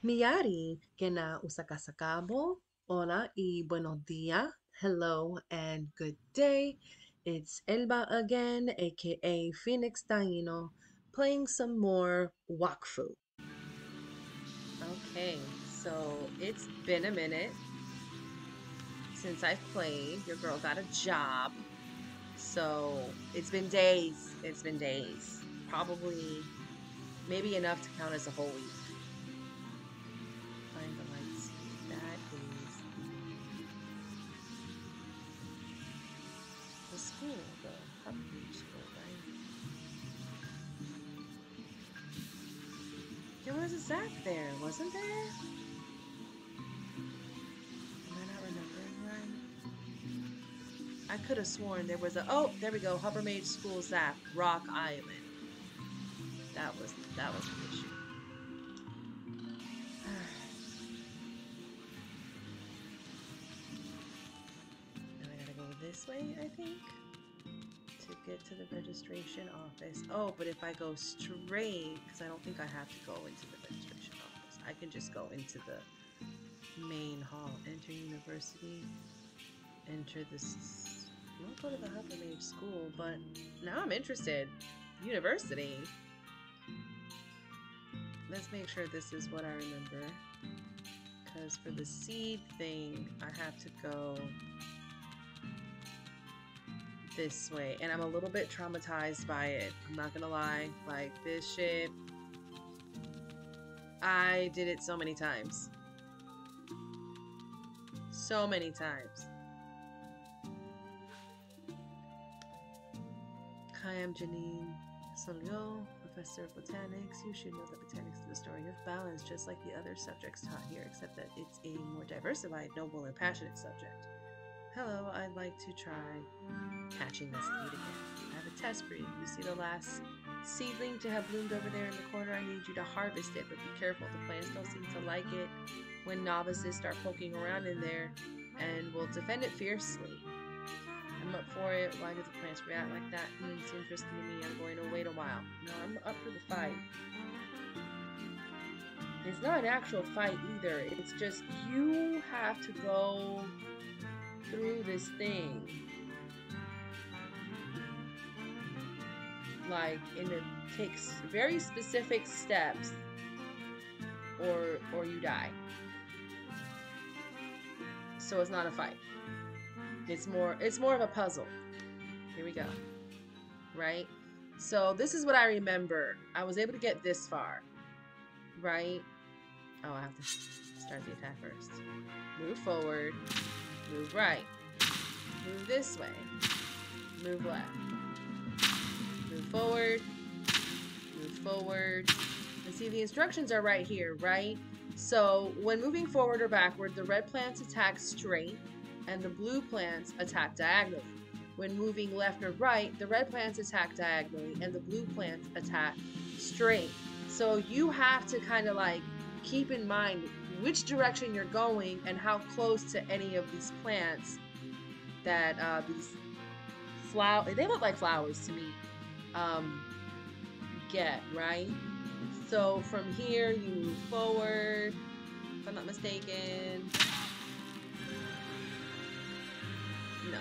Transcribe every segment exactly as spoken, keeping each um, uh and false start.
Miyari, kena usakasakabo. Hola y buenos días. Hello and good day. It's Elba again, aka Phoenix Taino, playing some more Wakfu. Okay, so it's been a minute since I've played. Your girl got a job. So it's been days. It's been days. Probably maybe enough to count as a whole week. Find the lights. That is the school, the Huckabee school, right? There was a Zach there, wasn't there? Am I not remembering right? I could have sworn there was a. Oh, there we go. Hubbermaid School Zap, Rock Island. That was that was the issue. Now I gotta go this way, I think, to get to the registration office. Oh, but if I go straight, because I don't think I have to go into the registration office. I can just go into the main hall. Enter university. Enter this. I won't go to the Hubbermaid school, but now I'm interested. University. Let's make sure this is what I remember. Because for the seed thing, I have to go this way. And I'm a little bit traumatized by it. I'm not gonna lie. Like, this shit, I did it so many times. So many times. Hi, I'm Janine Solio, professor of botanics. You should know that botanics is the story of balance, just like the other subjects taught here, except that it's a more diversified, noble, and passionate subject. Hello, I'd like to try catching this seed again. I have a test for you. You see the last seedling to have bloomed over there in the corner? I need you to harvest it, but be careful. The plants don't seem to like it when novices start poking around in there, and will defend it fiercely. I'm up for it. Why do the plants react like that? Hmm, it's interesting to me. I'm going to wait a while. No, I'm up for the fight. It's not an actual fight either. It's just you have to go through this thing. Like, and it takes very specific steps or or you die. So it's not a fight. It's more it's more of a puzzle. Here we go. Right? So this is what I remember. I was able to get this far. Right? Oh, I have to start the attack first. Move forward. Move right. Move this way. Move left. Move forward. Move forward. And see, the instructions are right here, right? So when moving forward or backward, the red plants attack straight and the blue plants attack diagonally. When moving left or right, the red plants attack diagonally and the blue plants attack straight. So you have to kind of like keep in mind which direction you're going and how close to any of these plants that uh, these flowers, they look like flowers to me, um, get, right? So from here, you move forward, if I'm not mistaken. No.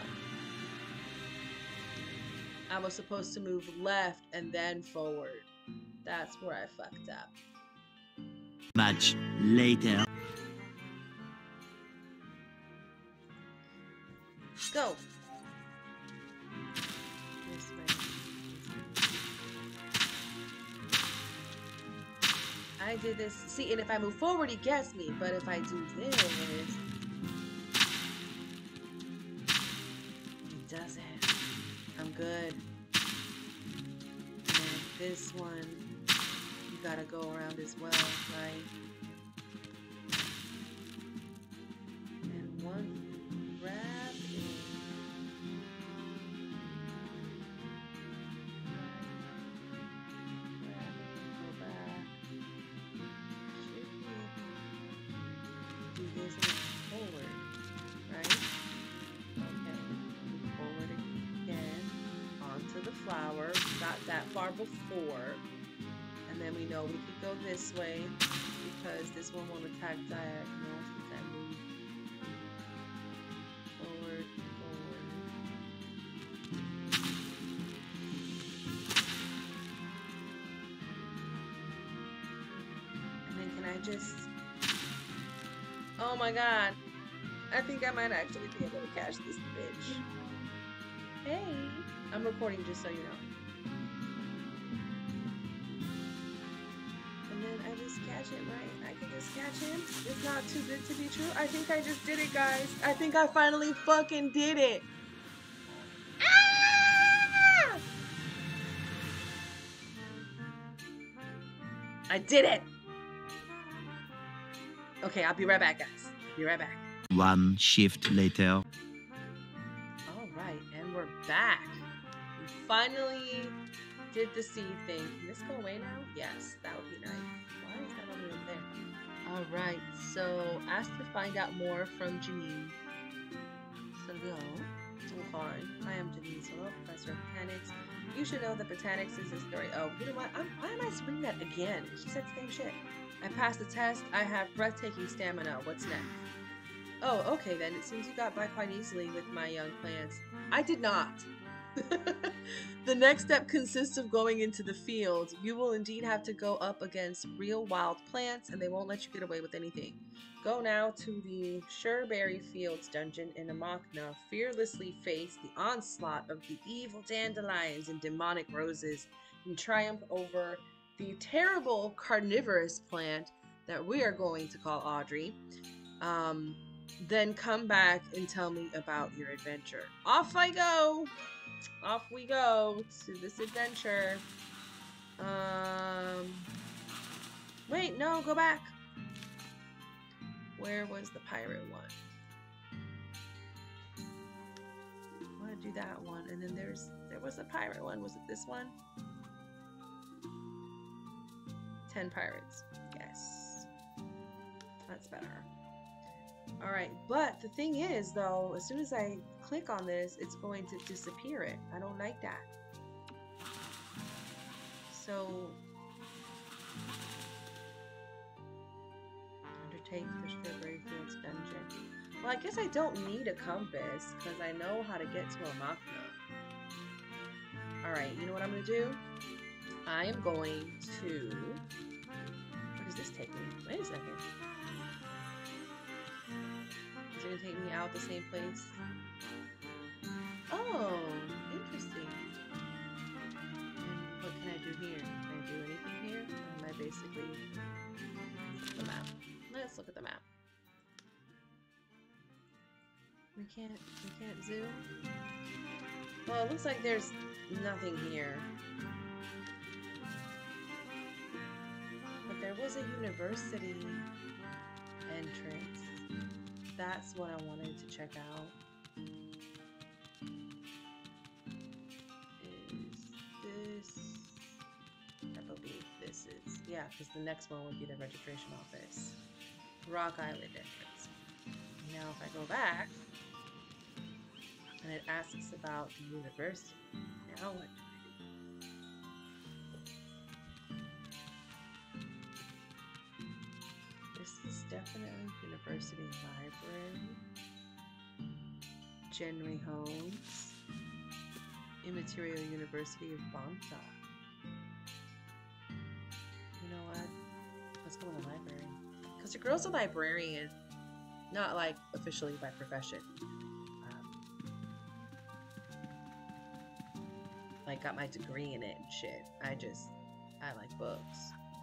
I was supposed to move left and then forward. That's where I fucked up. Much later. Go. I did this. See, and if I move forward, he gets me. But if I do this, he doesn't. I'm good. And this one, you gotta go around as well, right? And one grab. Forward, right? Okay, forward again, onto the flower. We got that far before, and then we know we could go this way. We because this one won't attack diagonal since I move forward, forward. And then can I just... Oh my god. I think I might actually be able to catch this bitch. Hey. I'm recording just so you know. And then I just catch him, right? I can just catch him. It's not too good to be true. I think I just did it, guys. I think I finally fucking did it. Ah! I did it. Okay, I'll be right back, guys. Be right back. One shift later. All right, and we're back. We finally did the seed thing. Can this go away now? Yes, that would be nice. Why is that all the way over there? All right, so asked to find out more from Janine. Hello. Okay. I am Janine Solo, professor of botanics. You should know that botanics is a story. Oh, you know what? I'm, why am I reading that again? She said the same shit. I passed the test. I have breathtaking stamina. What's next? Oh, okay then. It seems you got by quite easily with my young plants. I did not. The next step consists of going into the field. You will indeed have to go up against real wild plants, and they won't let you get away with anything. Go now to the Sureberry Fields dungeon in Amokna. Fearlessly face the onslaught of the evil dandelions and demonic roses, and triumph over the terrible carnivorous plant that we are going to call Audrey. Um, then come back and tell me about your adventure. Off I go! Off we go to this adventure. Um, wait, no, go back. Where was the pirate one? I want to do that one, and then there's there was a pirate one. Was it this one? Ten pirates. Yes, that's better. All right, but the thing is, though, as soon as I click on this, it's going to disappear it. I don't like that. So, undertake the Sureberry Fields dungeon. Well, I guess I don't need a compass because I know how to get to Amokna. All right, you know what I'm going to do? I am going to... Where does this take me? Wait a second. Is it going to take me out the same place? Oh, interesting. And what can I do here? Can I do anything here? Or am I basically... Let's look at the map. Let's look at the map. We can't, we can't zoom? Well, it looks like there's nothing here. But there was a university entrance. That's what I wanted to check out. Is this... I believe this is... Yeah, because the next one would be the registration office. Rock Island entrance. Now if I go back, and it asks about the university. Now what do I do? This is definitely University Library. Genry Homes. Immaterial University of Banta. You know what? Let's go to the library. Because the girl's a librarian. Not like officially by profession. Like got my degree in it and shit. I just, I like books.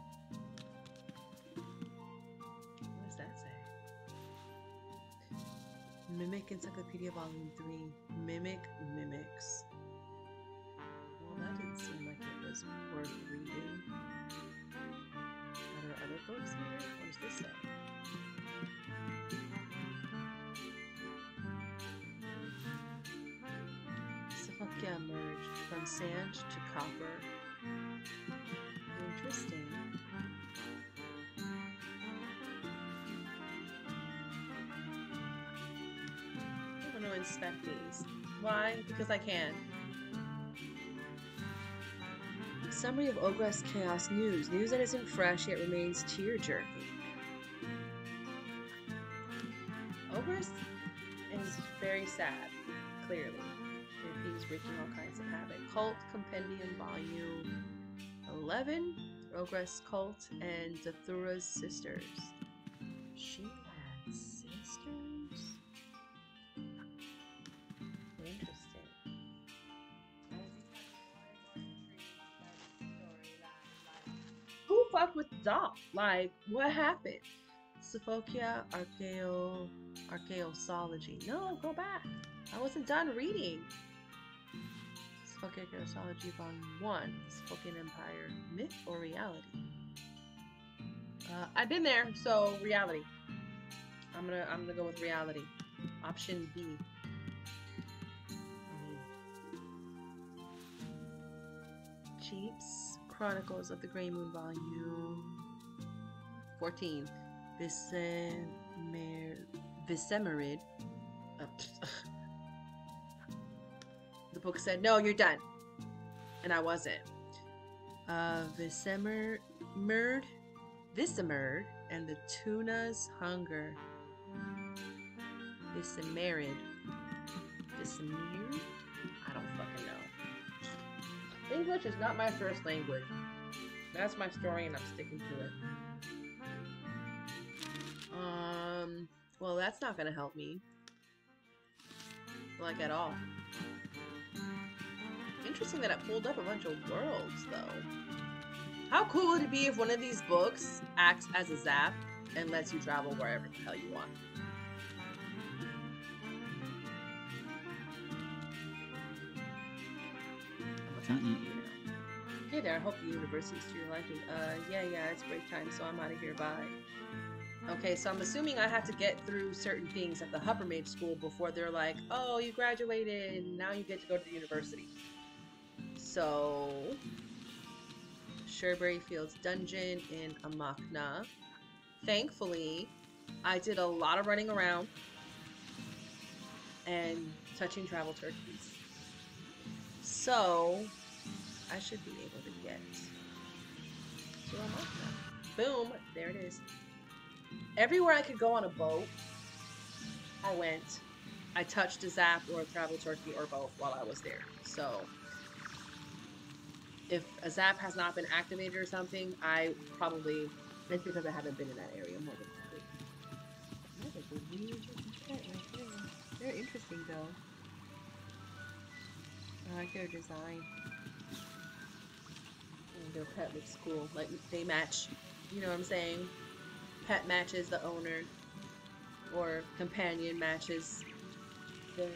What does that say? Mimic Encyclopedia Volume three. Mimic Mimics. Well, that didn't seem like it was worth reading. Are there other books here? What does this say? Sophia merged from sand to copper. Interesting. I'm going to inspect these. Why? Because I can. Summary of Ogress Chaos News. News that isn't fresh yet remains tear-jerking. progress is very sad, clearly. If he's wreaking all kinds of havoc. Cult Compendium Volume eleven, Progress Cult, and Zathura's Sisters. She had sisters? Interesting. Who fucked with Doc? Like, what happened? Sophoclia Archaeo Archaeosology. No, go back. I wasn't done reading. Sophoclia Archaeosology Volume one. Sophoclian Empire. Myth or reality? Uh, I've been there, so reality. I'm gonna I'm gonna go with reality. Option B. Cheats. Chronicles of the Grey Moon Volume fourteen. Vicemer Vicemerid. Uh, the book said, no, you're done. And I wasn't. Uh, Vicemer Merd. Vicemerid and the Tuna's Hunger. Vicemerid. Vicemerid? I don't fucking know. English is not my first language. That's my story and I'm sticking to it. Um, well, that's not gonna help me. Like, at all. Interesting that it pulled up a bunch of worlds, though. How cool would it be if one of these books acts as a zap and lets you travel wherever the hell you want? Mm-mm. Hey there, I hope the university's to your liking. Uh, yeah, yeah, it's break time, so I'm out of here, bye. Okay, so I'm assuming I have to get through certain things at the Hupper Mage School before they're like, oh, you graduated, now you get to go to the university. So, Sherbury Fields Dungeon in Amakna. Thankfully, I did a lot of running around and touching travel turkeys. So, I should be able to get to Amakna. Boom, there it is. Everywhere I could go on a boat, I went. I touched a zap or a travel turkey or both while I was there. So, if a zap has not been activated or something, I probably, it's because I haven't been in that area more than likely. They're interesting though. I like their design. And their pet looks cool. Like, they match, you know what I'm saying? Pet matches the owner, or companion matches their,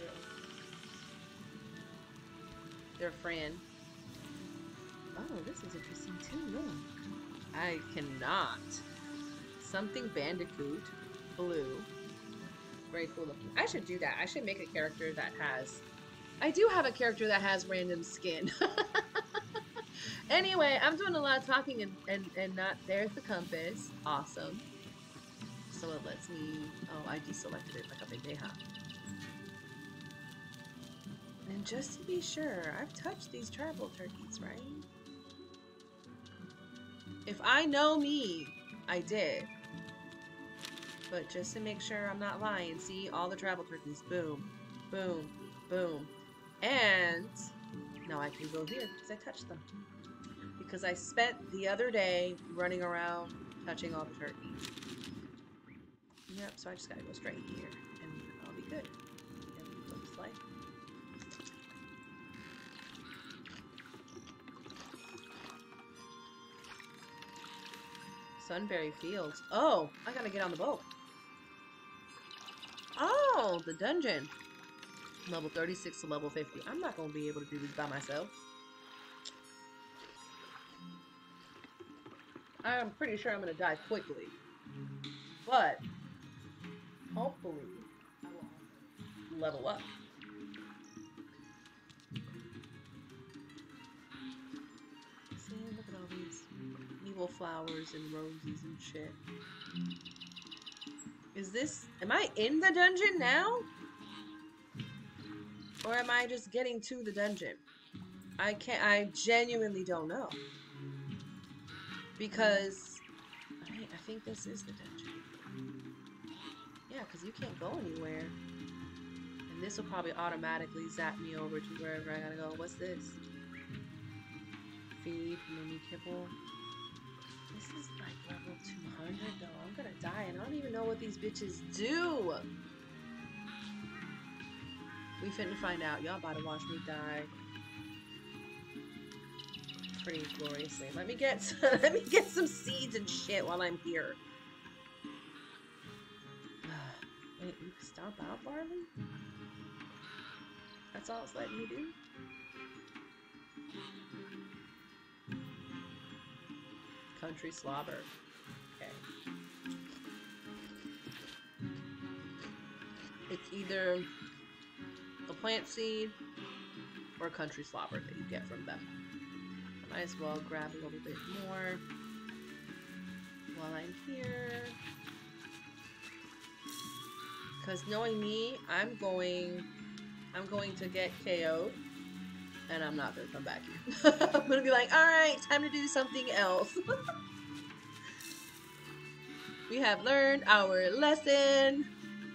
their friend. Oh, this is interesting too. Look. I cannot. Something Bandicoot. Blue. Very cool looking. I should do that. I should make a character that has... I do have a character that has random skin. Anyway, I'm doing a lot of talking and, and, and not... There's the compass. Awesome. So it lets me... Oh, I deselected it like a big deha. And just to be sure, I've touched these travel turkeys, right? If I know me, I did. But just to make sure I'm not lying, see all the travel turkeys. Boom, boom, boom. And now I can go here because I touched them. Because I spent the other day running around touching all the turkeys. Yep, so I just gotta go straight here and I'll be good. It looks like. Sunbury Fields. Oh, I gotta get on the boat. Oh, the dungeon. Level thirty-six to level fifty. I'm not gonna be able to do this by myself. I'm pretty sure I'm gonna die quickly. But hopefully I will level up. See, look at all these evil flowers and roses and shit. Is this... Am I in the dungeon now? Or am I just getting to the dungeon? I can't... I genuinely don't know. Because... I, I think this is the dungeon. Yeah, because you can't go anywhere. And this will probably automatically zap me over to wherever I gotta go. What's this? Feed, mini kibble. This is like level two hundred though. I'm gonna die and I don't even know what these bitches do. We finna find out. Y'all about to watch me die pretty gloriously. Let me get some, let me get some seeds and shit while I'm here. Wait, you can stomp out barley? That's all it's letting me do? Country slobber. Okay. It's either a plant seed or country slobber that you get from them. I might as well grab a little bit more while I'm here. Because knowing me, I'm going I'm going to get K O'd and I'm not gonna come back here. I'm gonna be like, alright, time to do something else. We have learned our lesson.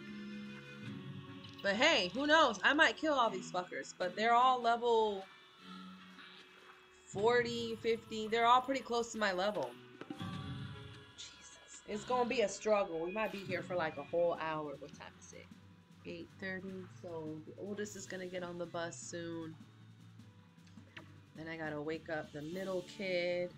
But hey, who knows? I might kill all these fuckers, but they're all level forty, fifty. They're all pretty close to my level. Jesus. It's gonna be a struggle. We might be here for like a whole hour. What time is it? eight thirty. So the oldest is gonna get on the bus soon. Then I gotta wake up the middle kid.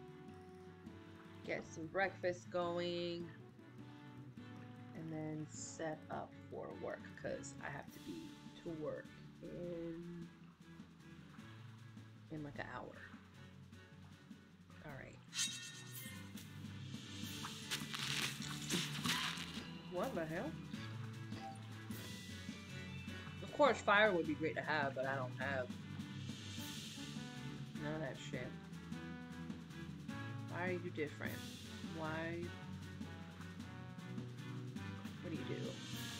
Get some breakfast going. And then set up for work because I have to be to work in in like an hour. All right. What the hell? Of course, fire would be great to have, but I don't have none of that shit. Why are you different? Why? What do you do?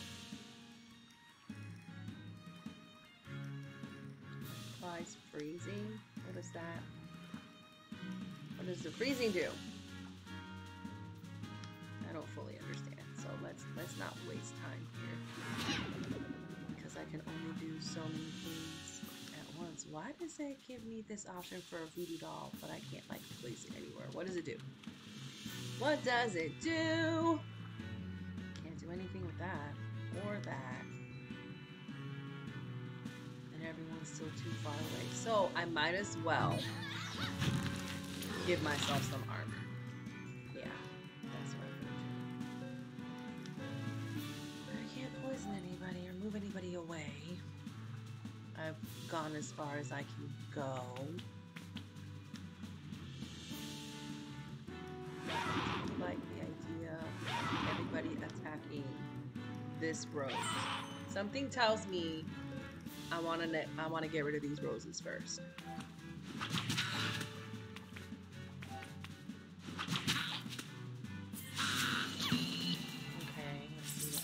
Applies freezing? What is that? What does the freezing do? I don't fully understand, so let's let's not waste time here. Because I can only do so many things at once. Why does it give me this option for a voodoo doll, but I can't like place it anywhere? What does it do? What does it do? Anything with that or that, and everyone's still too far away, so I might as well give myself some armor. Yeah, that's what I'm gonna do. I can't poison anybody or move anybody away. I've gone as far as I can go. Like the idea of everybody attacking this rose. Something tells me I want to I want to get rid of these roses first. Okay, let's see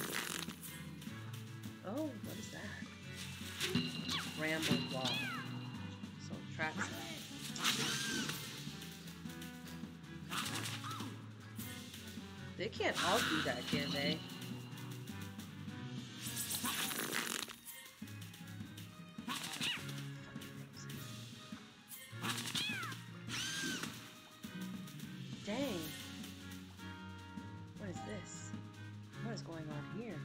what. Oh, what is that? Ramble wall. So tracks. They can't all do that, can they? Dang. What is this? What is going on here?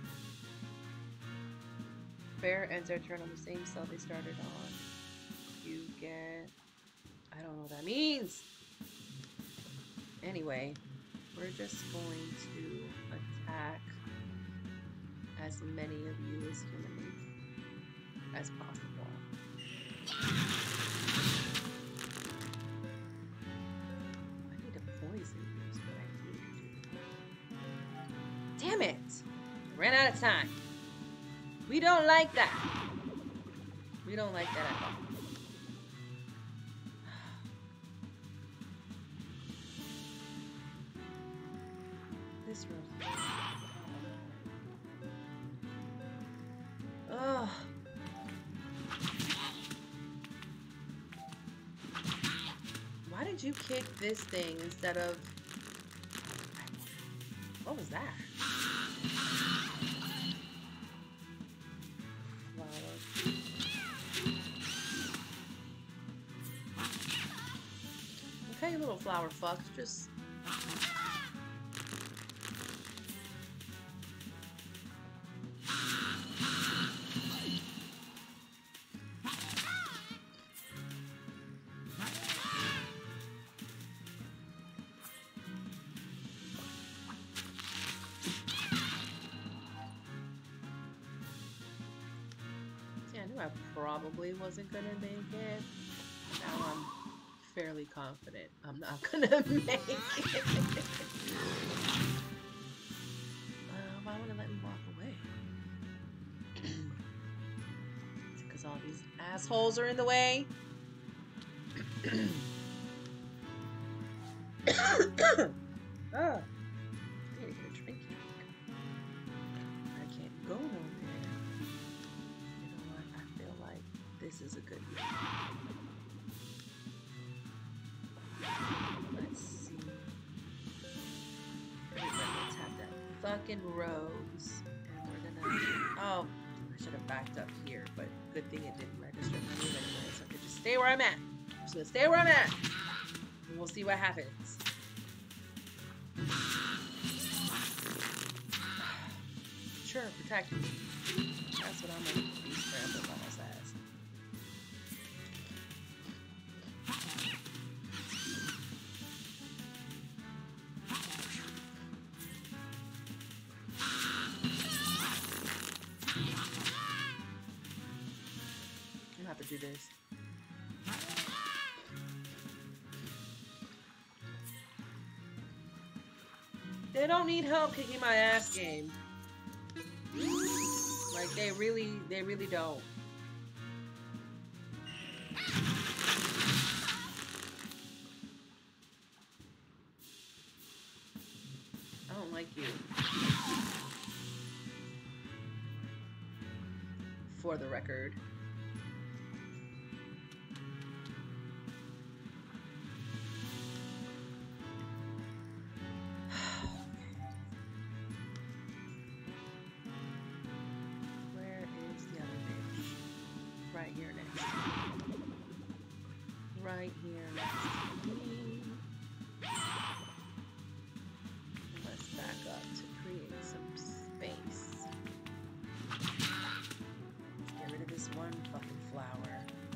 Fair ends their turn on the same cell they started on. You get... I don't know what that means! Anyway. We're just going to attack as many of you as humanly as possible. I need to poison you is what I need to do. Damn it! Ran out of time. We don't like that. We don't like that at all. This room. Ugh. Why did you kick this thing instead of... What was that? flower fucks. Just... See, I knew I probably wasn't gonna make it. Now I'm fairly confident I'm not gonna make it. uh, why would it let me walk away? Is it because all these assholes are in the way? Ah, I need to get a drink. I can't go nowhere. You know what? I feel like this is a good one. Let's see. Let's have that fucking rose. And we're gonna... Oh, I should have backed up here, but good thing it didn't register for me anyway, so I could just stay where I'm at. I'm just gonna stay where I'm at. And we'll see what happens. Sure, protect me. That's what I'm gonna be scrambling on his ass. I'm gonna have to do this. They don't need help kicking my ass game. Like, they really, they really don't. I don't like you. For the record. Right here next. Right here next to me. Let's back up to create some space. Let's get rid of this one fucking flower.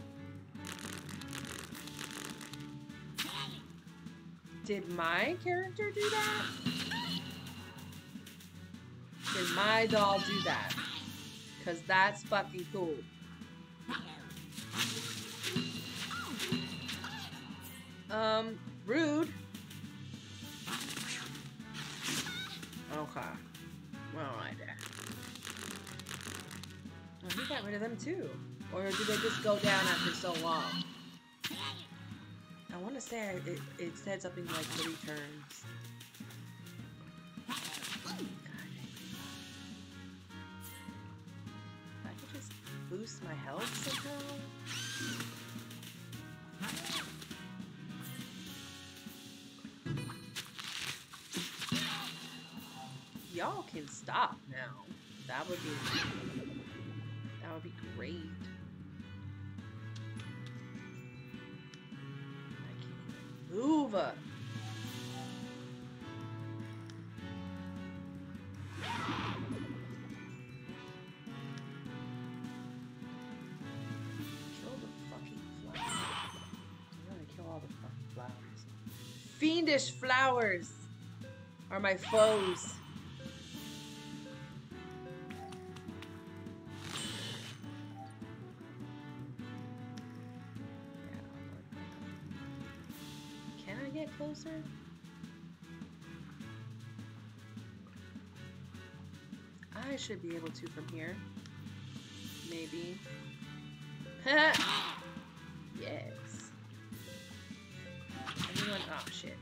Did my character do that? Did my doll do that? Because that's fucking cool. Um, rude. Okay. Alright then. Oh, he got rid of them too. Or did they just go down after so long? I want to say it, it said something like three turns. God, if I could just boost my health somehow. Y'all can stop now. That would be that would be great. I can't even move. Kill the fucking flowers. I'm gonna kill all the fucking flowers. Fiendish flowers are my foes. Closer? I should be able to from here. Maybe. Yes. Everyone. Oh shit.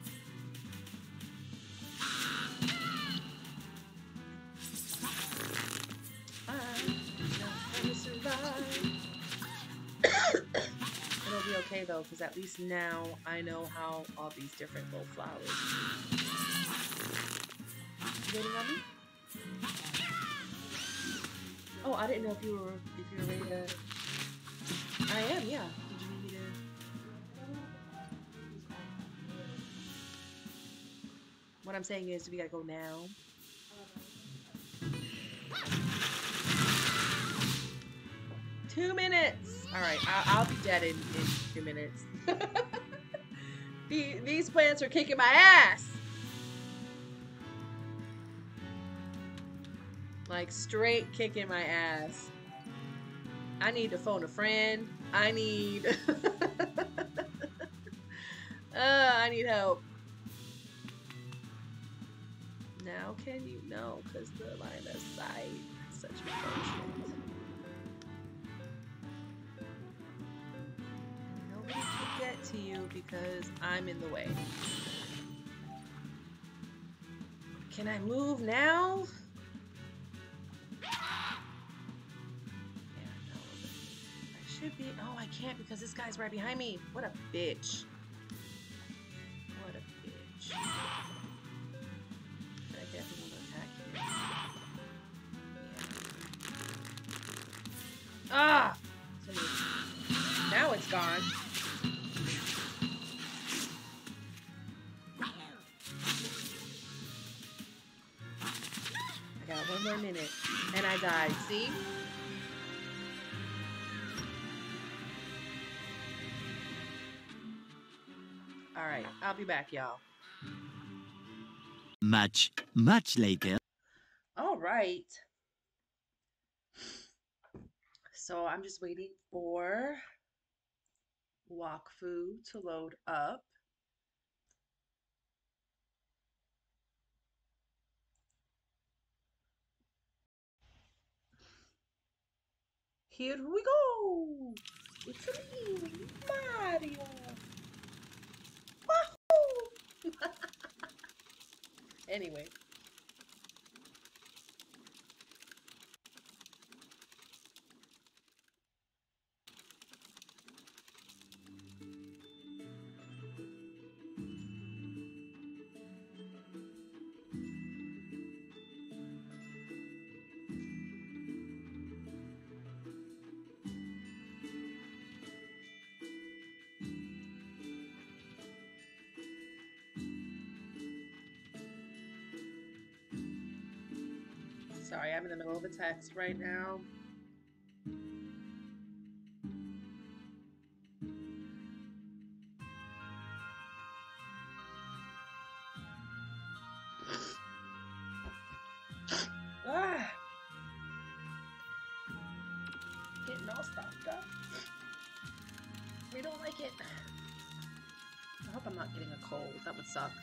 I'm not gonna survive. It'll be okay though, because at least now I know how all these different little flowers. You waiting on me? Oh, I didn't know if you were if you were ready to. I am, yeah. Did you need me to? What I'm saying is we gotta go now. Two minutes. All right, I'll, I'll be dead in, in two minutes. the, these plants are kicking my ass. Like straight kicking my ass. I need to phone a friend. I need. uh, I need help. Now can you know? Because the line of sight is such bullshit. Nobody can get to you because I'm in the way. Can I move now? Should be. Oh, I can't because this guy's right behind me. What a bitch. What a bitch. Should I get people to attack here? Yeah. Ah! Now it's gone. I got one more minute. And I died. See? All right, I'll be back, y'all. Much, much later. All right. So I'm just waiting for Wakfu to load up. Here we go. It's me, Mario. Wahoo! Anyway. Sorry, I'm in the middle of a text right now. Ah. Getting all stopped up. We don't like it. I hope I'm not getting a cold. That would suck.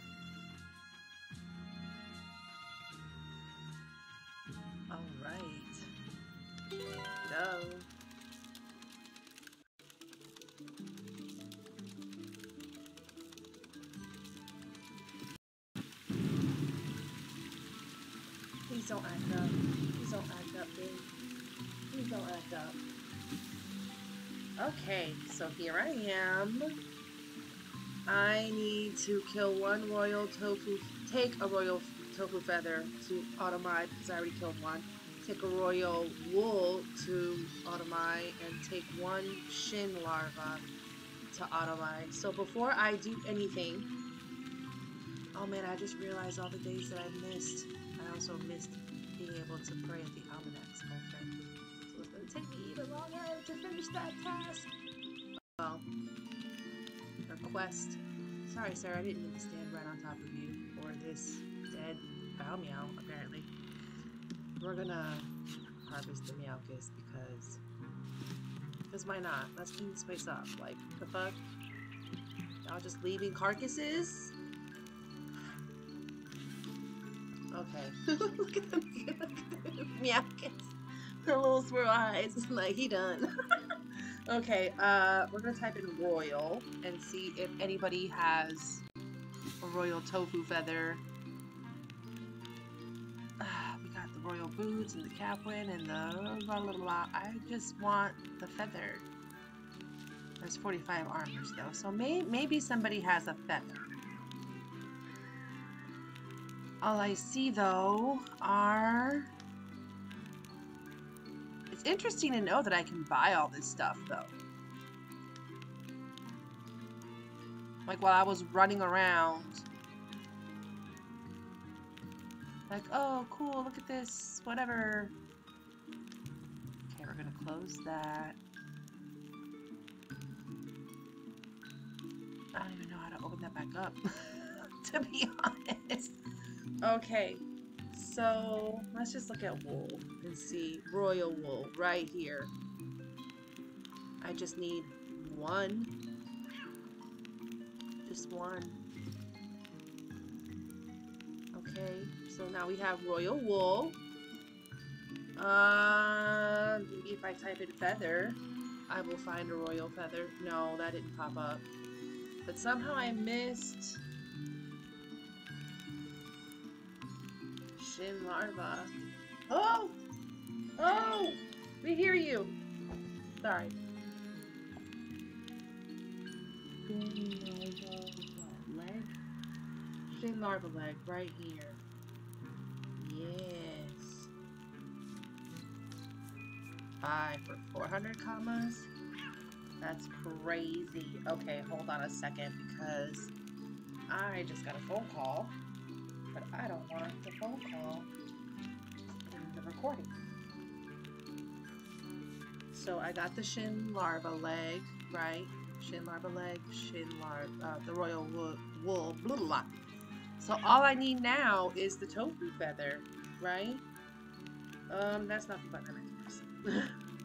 Go. Please don't act up. Please don't act up, babe. Please don't act up. Okay, so here I am. I need to kill one royal tofu, take a royal tofu feather to automite because I already killed one. Take a royal wool to automite and take one shin larva to automite. So before I do anything, oh man, I just realized all the days that I missed. I also missed being able to pray at the almanacs. Okay, so it's gonna take me even longer to finish that task. Well, request. Sorry, sir, I didn't mean to stand right on top of you or this dead bow meow. Apparently. We're gonna harvest the Meowcus because, because why not? Let's clean this place up. Like, the fuck? Y'all just leaving carcasses? Okay. Look at the Meowcus. The little swirl eyes. Like, he done. Okay, uh, we're gonna type in royal and see if anybody has a royal tofu feather. Royal boots and the capwin and the blah blah blah. I just want the feather. There's forty-five armors though, so may maybe somebody has a feather. All I see though are. It's interesting to know that I can buy all this stuff though. Like while I was running around Like, oh, cool, look at this, whatever. Okay, we're gonna close that. I don't even know how to open that back up, to be honest. Okay, so let's just look at wool and see. Royal wool right here. I just need one. Just one. Okay, so now we have royal wool. Uh, maybe if I type in feather, I will find a royal feather. No, that didn't pop up. But somehow I missed Shin larva. Oh! Oh! We hear you! Sorry. Shin larva leg? Shin larva leg right here. Yes. Five for four hundred commas? That's crazy. Okay, hold on a second because I just got a phone call, but I don't want the phone call in the recording. So I got the Shin larva leg, right? Shin larva leg, Shin larva, uh, the royal wool, wool, blah, blah, blah. So all I need now is the tofu feather, right? Um, that's not the button I meant to press.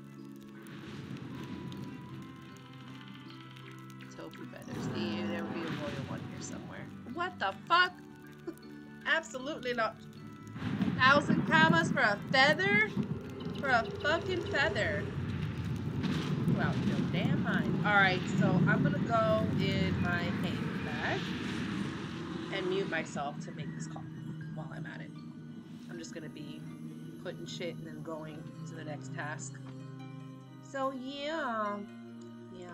Tofu feathers. Yeah, there will be a royal one here somewhere. What the fuck? Absolutely not. Thousand commas for a feather? For a fucking feather. Well, no damn mind. Alright, so I'm gonna go in my handbag and mute myself to make this call while I'm at it. I'm just gonna be putting shit and then going to the next task. So yeah. Yeah.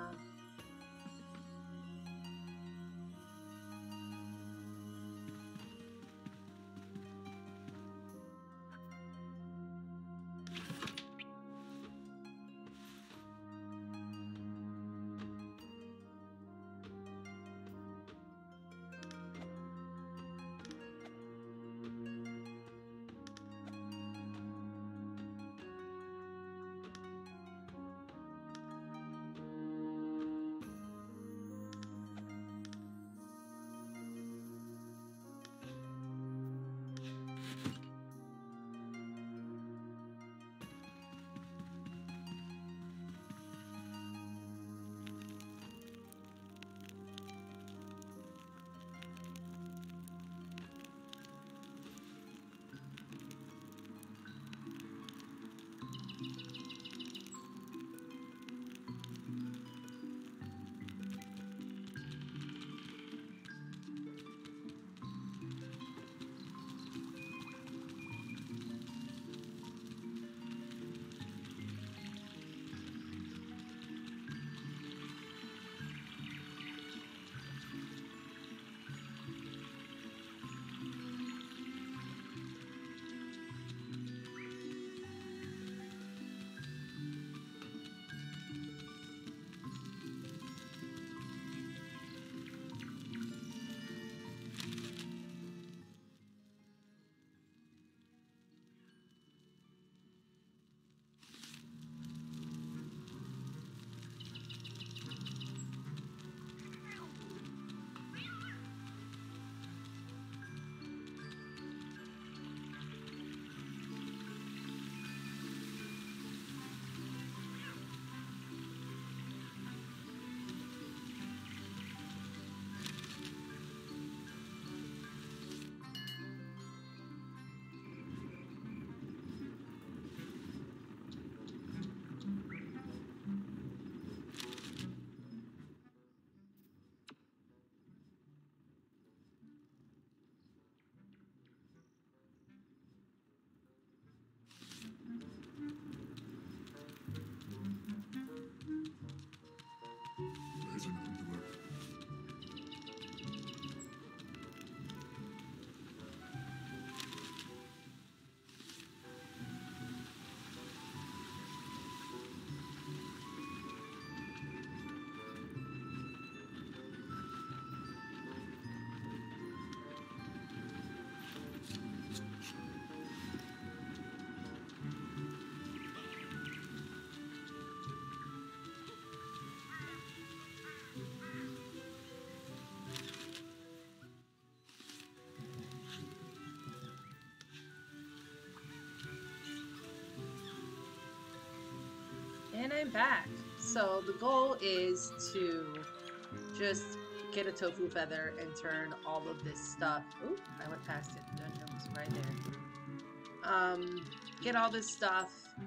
I'm back. So the goal is to just get a tofu feather and turn all of this stuff. Oop, I went past it. The dungeon was right there. Um, get all this stuff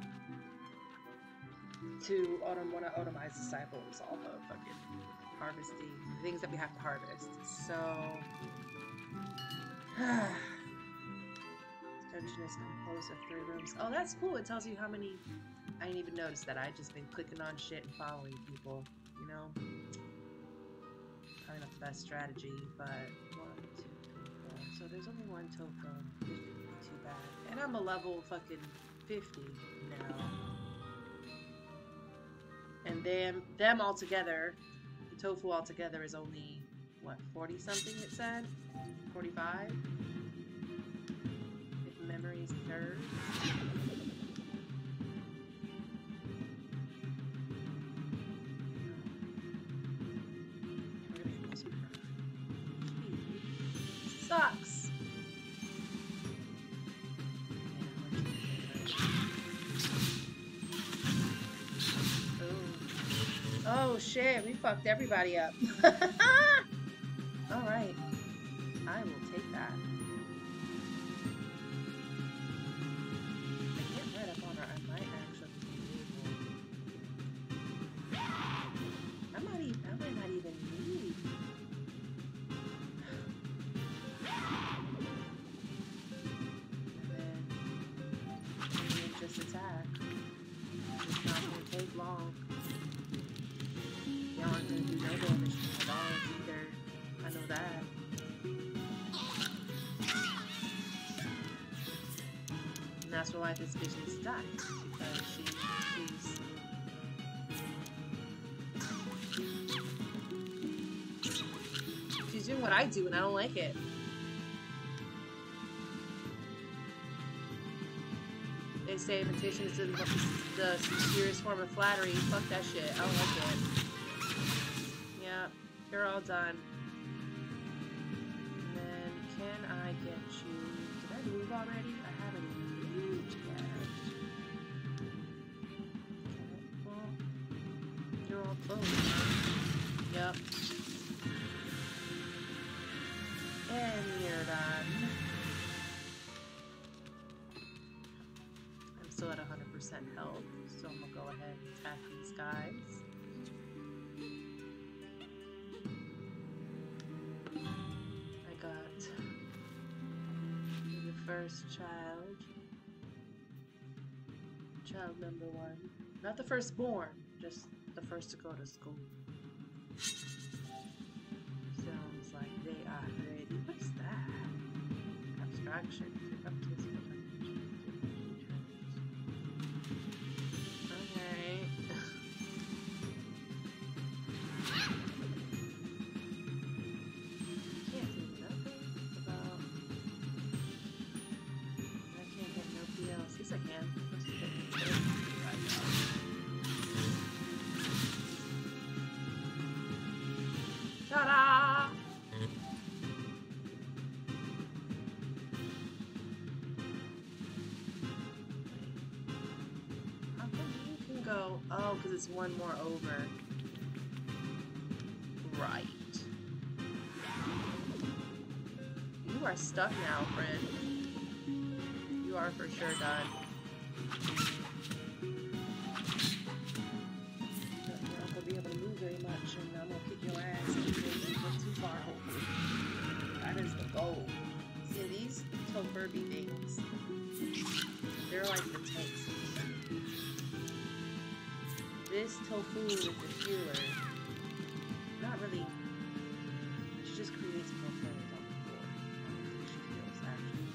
to autom want to automize disciples, all the fucking harvesting things that we have to harvest. So dungeon is composed of three rooms. Oh, that's cool. It tells you how many. I didn't even notice that. I just been clicking on shit and following people, you know? Probably not the best strategy, but one, two, three, four. So there's only one token. This shouldn't be too bad. And I'm a level fucking fifty now. And them, them all together, the tofu all together is only, what, forty something it said? forty-five? If memory serves. Sucks. Oh. Oh shit, we fucked everybody up. Alright. I will take that. I can't right up on her. I might actually be able. I might even I might not even need. Just attack. It's not gonna take long. Y'all aren't gonna do no damage to my dogs either. I know that. And that's why this bitch needs to die. Because she she's she's doing what I do and I don't like it. They say imitation is the, the sincerest form of flattery. Fuck that shit. I don't like it. Yeah, you're all done. And then, can I get you... Did I move already? I haven't moved yet. Okay, well, you're all closed. Yep. And you're done. Still at one hundred percent health, so I'm gonna go ahead and attack these guys. I got the first child, child number one. Not the firstborn, just the first to go to school. Sounds like they are ready. What's that? Abstraction. Ta-da! How come you can go? Oh, because it's one more over. Right. You are stuck now, friend. You are for sure done. You're not gonna be able to move very much, and I'm gonna kick your ass if you go too far, hopefully. That is the goal. See, these Tofurby things, they're like the tanks. This tofu is the healer. Not really. She just creates more flames on the floor. I don't think she heals, actually.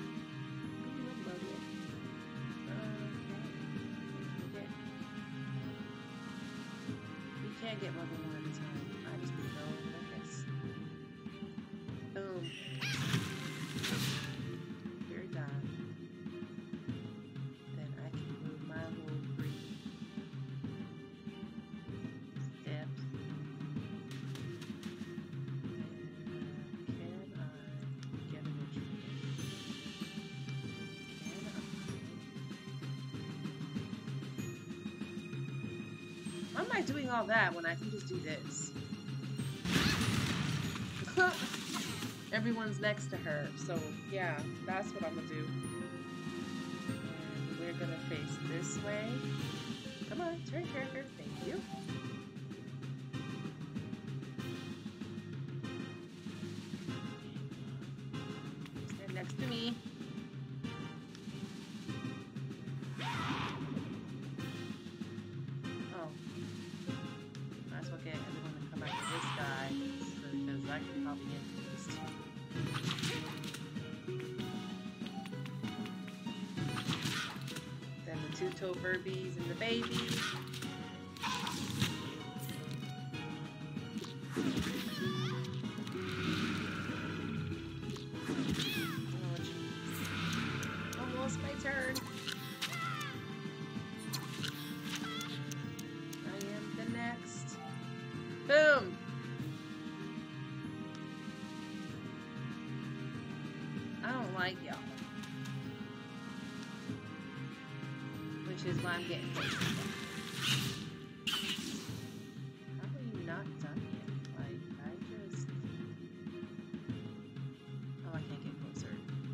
You can't get more than one at a time. I just need to go and focus. Boom. You're done. Then I can move my little three steps. And can I get a nutrient? Can I? Why am I doing all that when I can just do this? Everyone's next to her, so yeah, that's what I'm gonna do. And we're gonna face this way. Come on, turn character. Thank you. Stand next to me. Oh. Might as well get everyone to come after this guy, so, because I can probably get these two. Then the two-toe Furbies and the baby. Almost my turn. I am the next. Boom! I don't like y'all. Which is why I'm getting close to them. How are you not done yet? Like, I just... Oh, I can't get closer.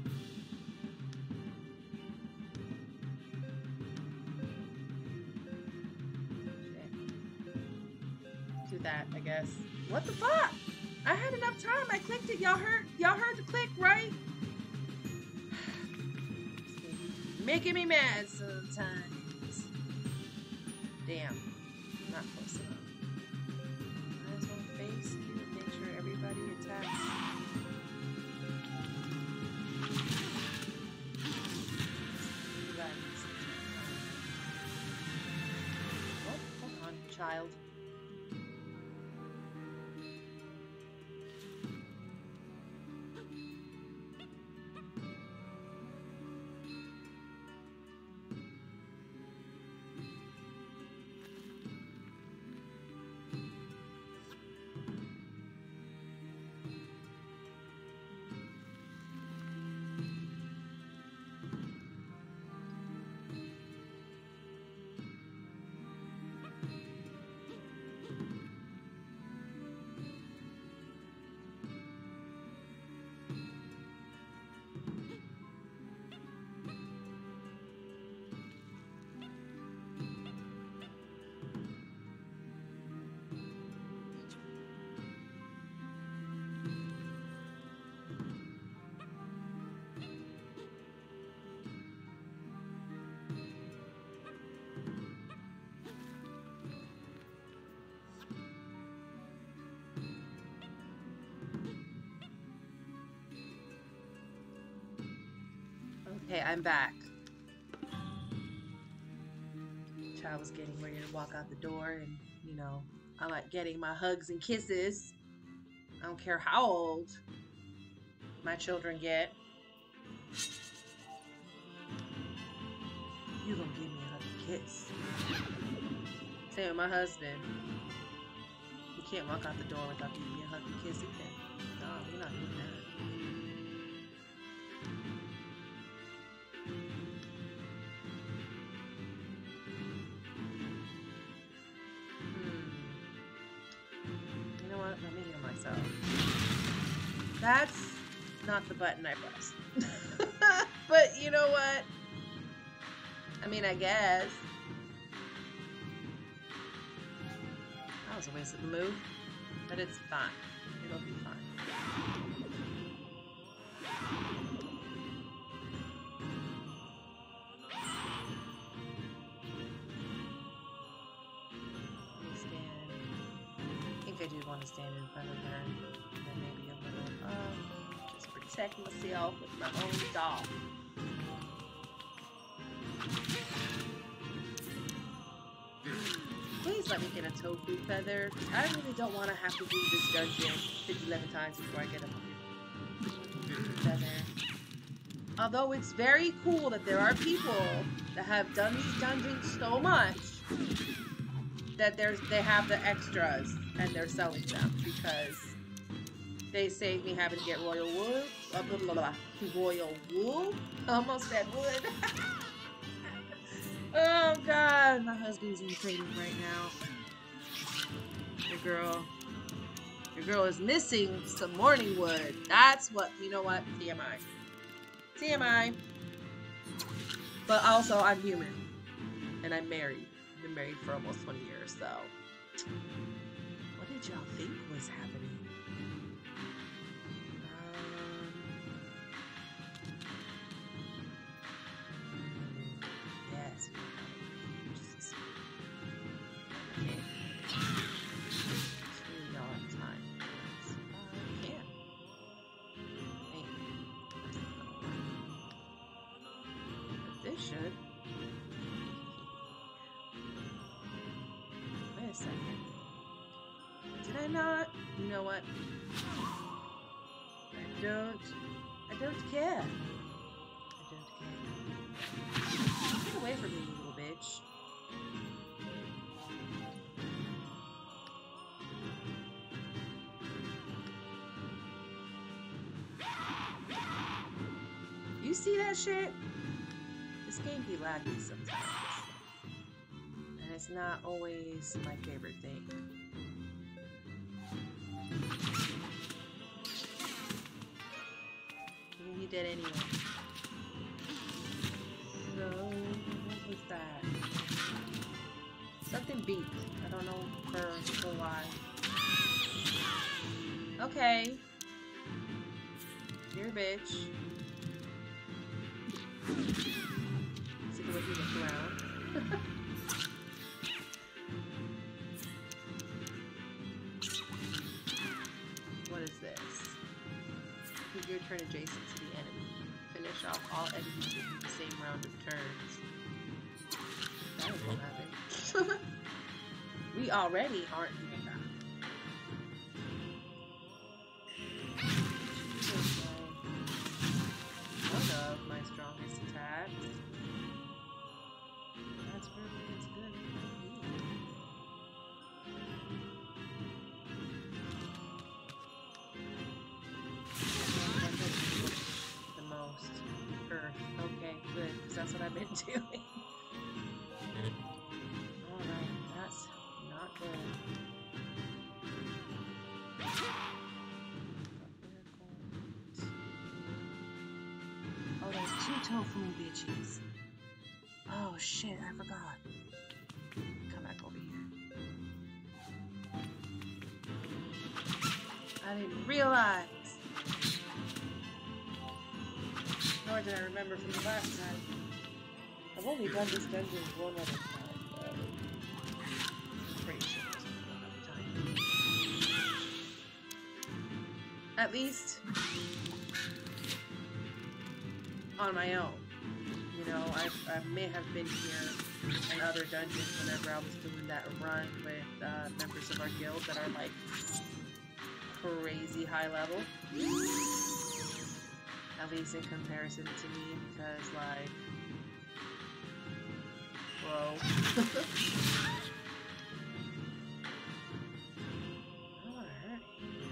Shit. Do that, I guess. What the fuck? I had enough time. I clicked it. Y'all heard? Y'all heard the click, right? Making me mad sometimes. Damn. Not close enough. Might as well face you and make sure everybody attacks. Oh, hold on, child. Okay, I'm back. Child was getting ready to walk out the door, and you know, I like getting my hugs and kisses. I don't care how old my children get. You gonna give me a hug and kiss? Same with my husband. You can't walk out the door without giving me a hug and kiss again. No, you're not doing that. Let me heal myself. That's not the button I pressed. But you know what? I mean, I guess. That was a waste of the move. But it's fine. It'll be fine. I do want to stand in front of her and then maybe a little, um, just protect myself with my own doll. Please let me get a tofu feather. I really don't want to have to do this dungeon fifty, eleven times before I get a feather. Although it's very cool that there are people that have done these dungeons so much that there's they have the extras and they're selling them because they saved me having to get royal wood. Blah, blah, blah, blah. Royal wool? Almost said wood. Oh god, my husband's in training right now. Your girl, your girl is missing some morning wood. That's what, you know what? T M I. T M I. But also, I'm human. And I'm married. I've been married for almost twenty years, so. What did y'all think was happening? Um, yes. Okay. Y'all have time. I can't. But this should. Wait a second. Did I not? You know what? I don't. I don't care. I don't care. Get away from me, you little bitch. You see that shit? This game be laggy sometimes. And it's not always my favorite thing. You did anyway. So, what was that? Something beat. I don't know for, for why. Okay. You're a bitch. See the way he looked around. What is this? Your turn adjacent to the enemy. Finish off all enemies within the same round of turns. That is what happened. We already aren't even back. One of my strongest attacks. That's really as good as okay, good, because that's what I've been doing. Alright, that's not good. Oh, there's two tofu bitches. Oh shit, I forgot. Come back over here. I didn't realize. Nor did I remember from the last time. I've only done this dungeon one other time, though. Pretty sure it's one other time. At least on my own. You know, I, I may have been here in other dungeons whenever I was doing that run with uh, members of our guild that are like crazy high level. At least in comparison to me, because, like, whoa. I don't want to hurt you.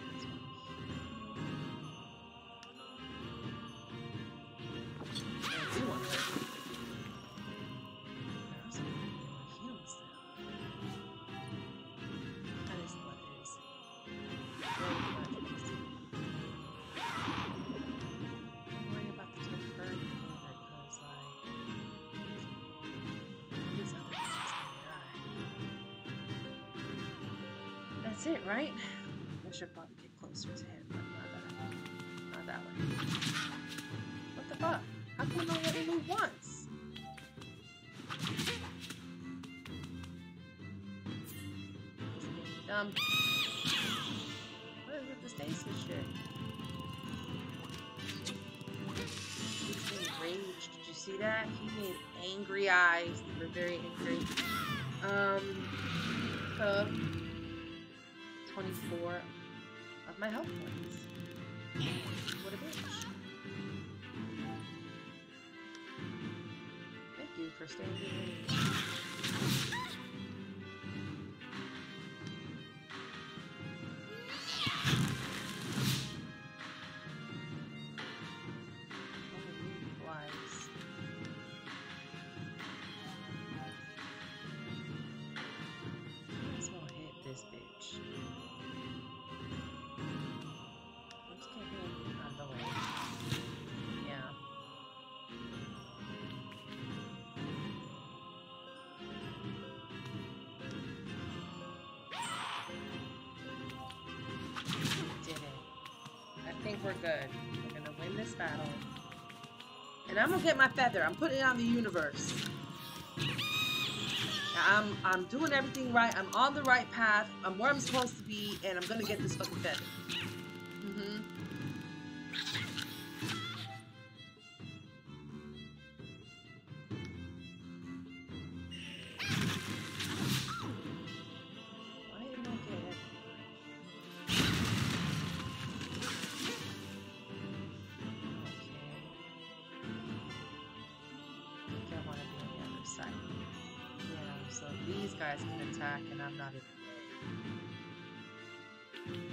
I do want to hurt you. I also want to heal still. That is what it is. Very much. That's it, right? I should probably get closer to him, but not that, not that way. What the fuck? How come I only move once? Dumb. What is with the stasis shit? He's being enraged. Did you see that? He made angry eyes. They were very angry. Um, Cub. twenty-four of my health points. What a bitch. Thank you for staying with me. Might as well hit this bitch. we're good. We're gonna win this battle. And I'm gonna get my feather. I'm putting it on the universe. I'm I'm doing everything right. I'm on the right path. I'm where I'm supposed to be, and I'm gonna get this fucking feather. Mm-hmm. Why didn't I get it? Okay. I think I want to be on the other side. Yeah, so these guys can attack, and I'm not in the way.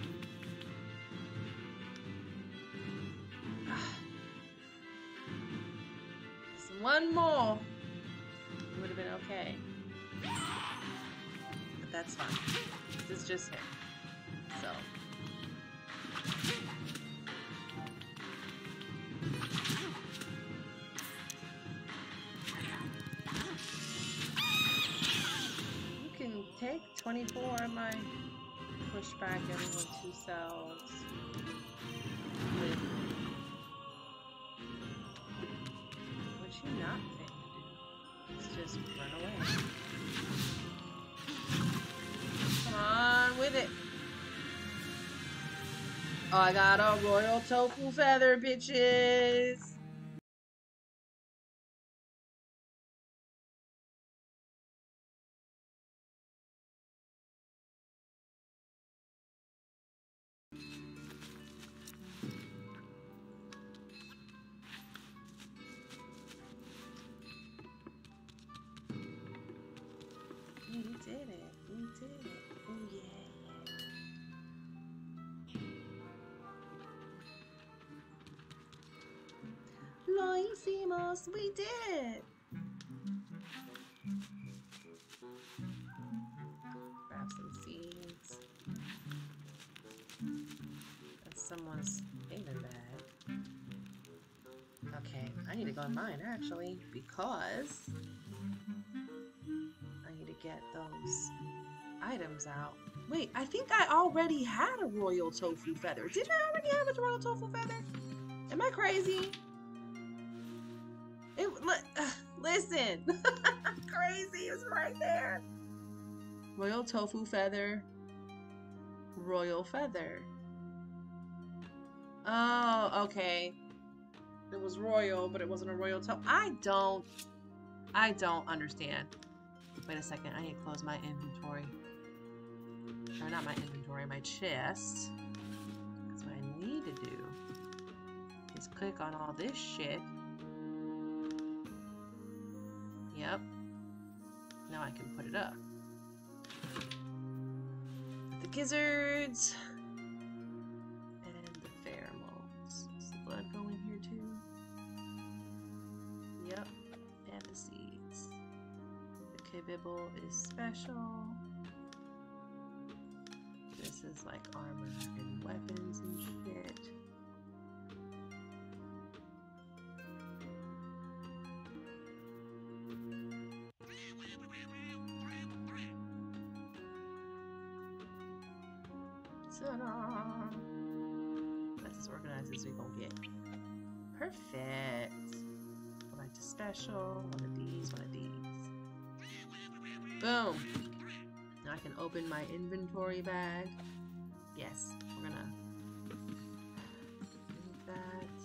Just one more. It would have been okay. But that's fine. This is just him. So. You can take twenty-four of my pushback everyone two cells. With what you not fit to do? It's just run away. Come on with it. Oh, I got a royal tofu feather, bitches. We did it. We did it. Oh, yeah, yeah. Lo hicimos. We did it. Grab some seeds. That's someone's haven bag. Okay, I need to go on mine, actually, because I need to get those items out. Wait, I think I already had a royal tofu feather. Didn't I already have a royal tofu feather? Am I crazy? It, li uh, listen, crazy, it's right there. Royal tofu feather, royal feather. Oh, okay. It was royal, but it wasn't a royal tofu. I don't, I don't understand. Wait a second, I need to close my inventory. Or not my inventory, my chest. Because what I need to do is click on all this shit. Yep. Now I can put it up. The gizzards. And the pheromones. Does the blood go in here too? Yep. And the seeds. The kibibble is special. This is like armor and weapons and shit. Ta-da! That's as organized as we gonna get. Perfect. Go back to special. One of these, one of these. Boom! Now I can open my inventory bag. Yes, we're gonna move that.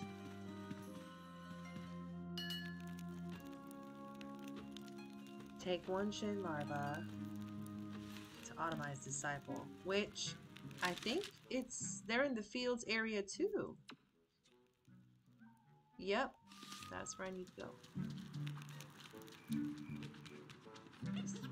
Take one Shin larva to Automized Disciple, which I think it's they're in the fields area too. Yep, that's where I need to go. This way.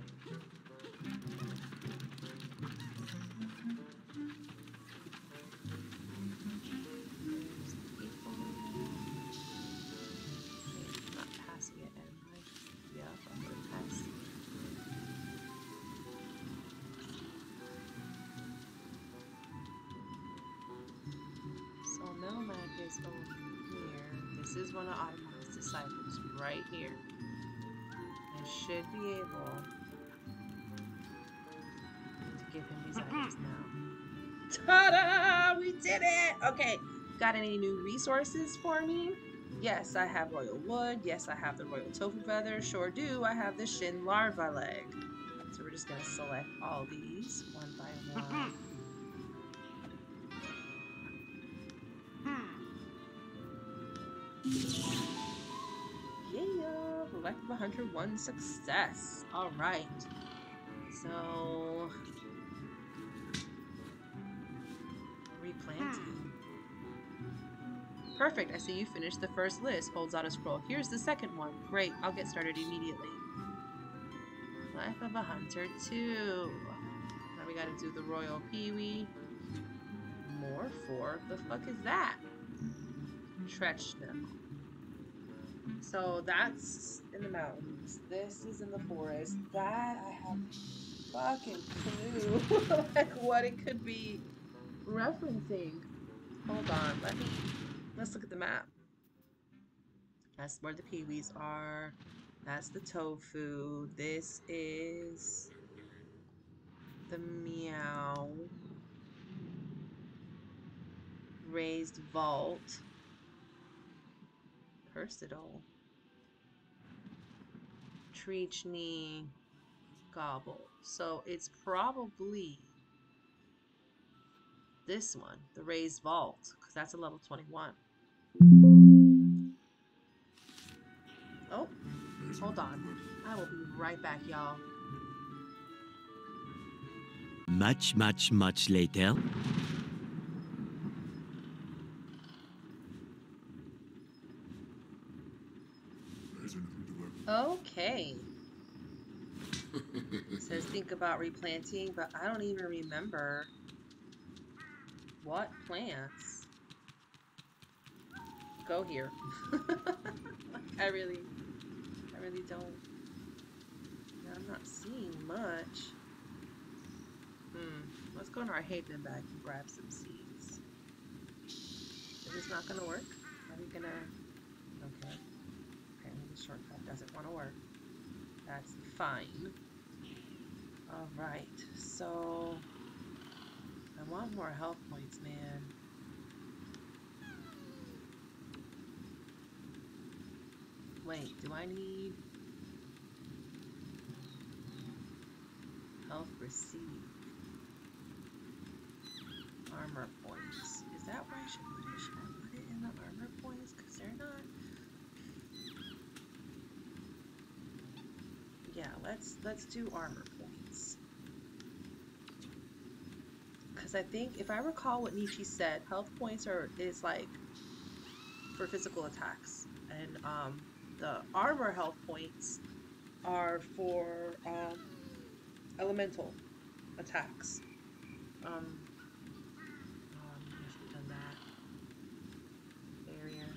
Over here. This is one of Automized Disciples right here. I should be able to give him these items now. Ta-da! We did it! Okay, Got any new resources for me? Yes, I have royal wood. Yes, I have the royal tofu feather. Sure do. I have the shin larva leg. So we're just gonna select all these one by one. Yeah, Life of a Hunter, one success. All right. So replanting. Perfect. I see you finished the first list. Holds out a scroll. Here's the second one. Great. I'll get started immediately. Life of a Hunter two. Now we gotta do the Royal Peewee. More four. The fuck is that? Trechna. So that's in the mountains. This is in the forest. That I have fucking clue. Like what it could be referencing. Hold on. Let me let's look at the map. That's where the peewees are. That's the tofu. This is the meow. Raised vault. Persidol. Trechny gobble. So it's probably this one, the raised vault, because that's a level twenty-one. Oh, hold on. I will be right back, y'all. Much, much, much later. Okay. It says think about replanting, but I don't even remember what plants go here. I really, I really don't. I'm not seeing much. Hmm. Let's go in our Haven bag and grab some seeds. Is this not gonna work? Are we gonna? Okay. Apparently the shortcut doesn't want to work. That's fine. All right. So I want more health points, man. Wait, do I need health received? Armor points. Is that where I should put it? Should I put it in the armor points? Because they're not. Yeah, let's let's do armor points. Because I think if I recall what Nietzsche said, health points are is like for physical attacks, and um, the armor health points are for um, elemental attacks. Um, um, I should have done that. Barrier.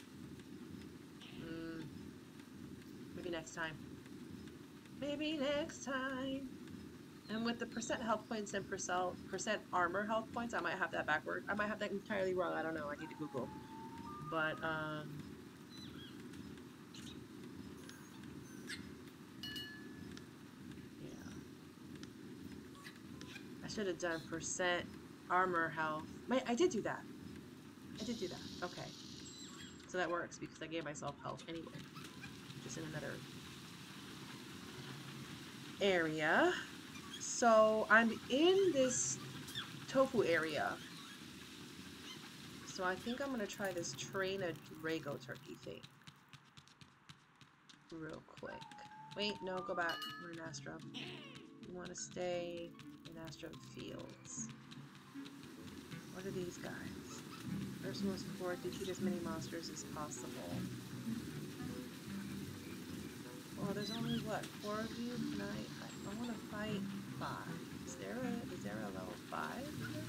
Mm, maybe next time. Maybe next time. And with the percent health points and percent percent armor health points, I might have that backward. I might have that entirely wrong. I don't know. I need to Google. But um. I should have done percent armor health. Wait, I did do that. I did do that. Okay. So that works because I gave myself health anyway. Just in another area. So I'm in this tofu area. So I think I'm going to try this train a Drago turkey thing. Real quick. Wait, no, go back. We're in Astro. You want to stay in Astro Fields. What are these guys? First most support, defeat as many monsters as possible. Well, there's only what, four of you? Can I I, I wanna fight five. Is there a is there a level five?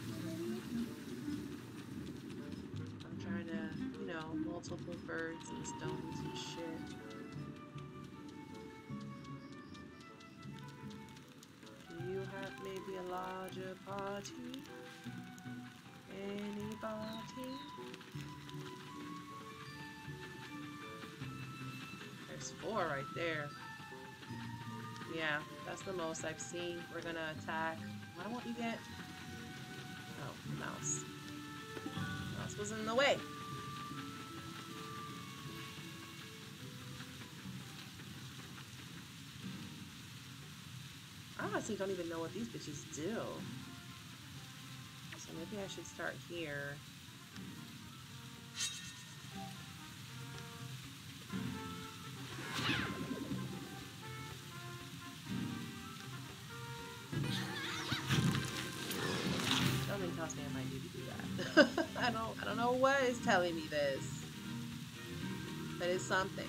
I'm trying to, you know, multiple birds and stones and shit. Do you have maybe a larger party? Anybody? There's four right there. Yeah, that's the most I've seen. We're gonna attack. Why won't you get... Oh, mouse. Mouse was in the way. I honestly don't even know what these bitches do. So maybe I should start here. Something tells me I might need to do that. I don't I don't know what is telling me this. But it's something.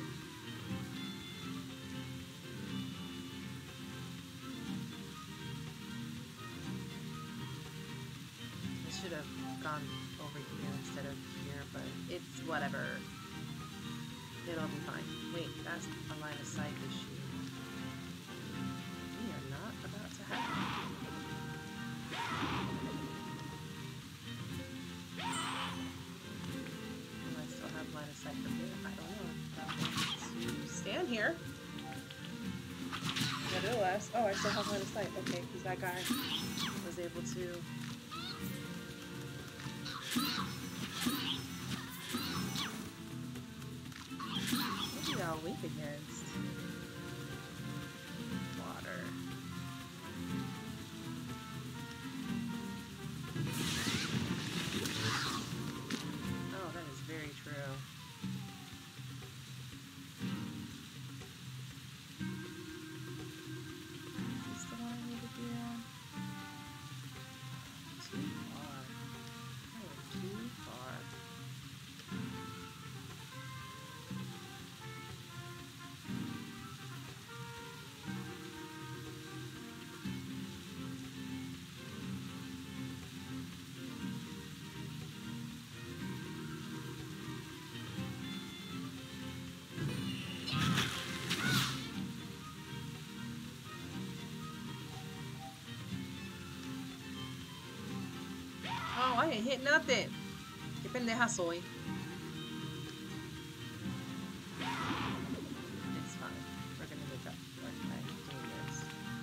I should have gone over here instead of here, but it's whatever. It'll be fine. Wait, that's a line of sight issue. We are not about to have. Do I still have line of sight from here? I don't know. I'm going to stand here. Nevertheless, oh, I still have line of sight. Okay, because that guy was able to. What do y'all weak against? Water. Oh, that is very true. Is this the one I need to be on? Too far. I am too far. Oh, I ain't hit nothing. Que pendeja soy. It's fine. We're gonna make up for it by doing this.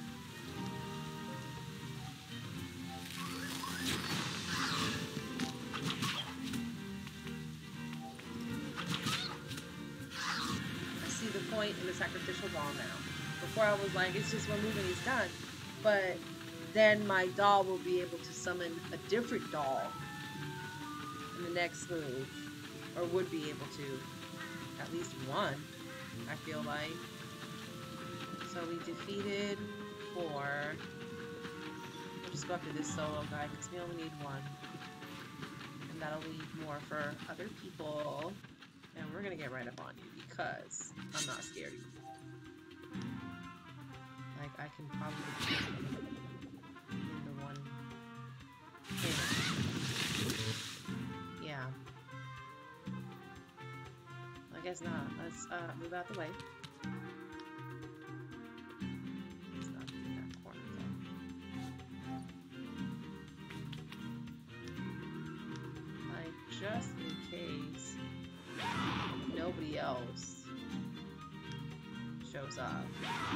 I see the point in the sacrificial doll now. Before I was like, it's just one move and he's done. But then my doll will be able to summon a different doll in the next move, or would be able to, at least one, I feel like. So we defeated four. We'll just go after this solo guy, because we only need one. And that'll leave more for other people. And we're gonna get right up on you, because I'm not scared of you. Like, I can probably... Yeah. I guess not. Let's uh, move out the way. Let's not do that corner though. Like, just in case nobody else shows up,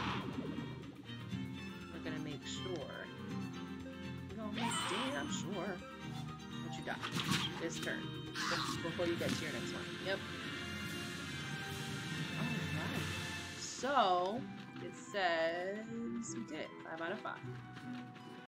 we're gonna make sure. We're gonna make damn sure. What you got this turn before you get to your next one. Yep. Alright. So it says we did it. Five out of five.